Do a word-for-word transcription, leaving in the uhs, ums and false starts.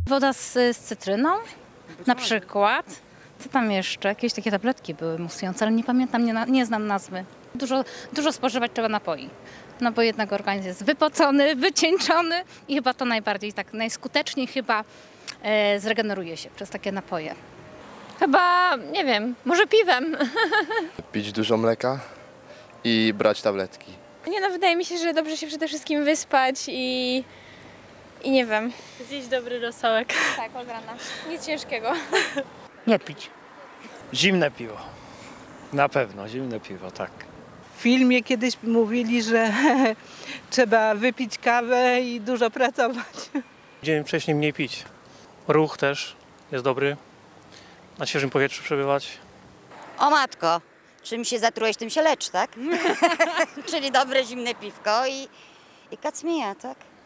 Woda z, z cytryną na przykład. Co tam jeszcze? Jakieś takie tabletki były musujące, ale nie pamiętam, nie, nie znam nazwy. Dużo, dużo spożywać trzeba napoi, no bo jednak organizm jest wypocony, wycieńczony i chyba to najbardziej, tak najskuteczniej chyba e, zregeneruje się przez takie napoje. Chyba, nie wiem, może piwem. Pić dużo mleka i brać tabletki. Nie no, wydaje mi się, że dobrze się przede wszystkim wyspać i, i nie wiem. Zjeść dobry rosołek. Tak, od rana. Nic ciężkiego. Nie pić. Zimne piwo. Na pewno, zimne piwo, tak. W filmie kiedyś mówili, że trzeba wypić kawę i dużo pracować. Dzień wcześniej mniej pić. Ruch też jest dobry. Na świeżym powietrzu przebywać. O matko, czym się zatrułeś, tym się lecz, tak? Czyli dobre zimne piwko i, i kacmija, tak?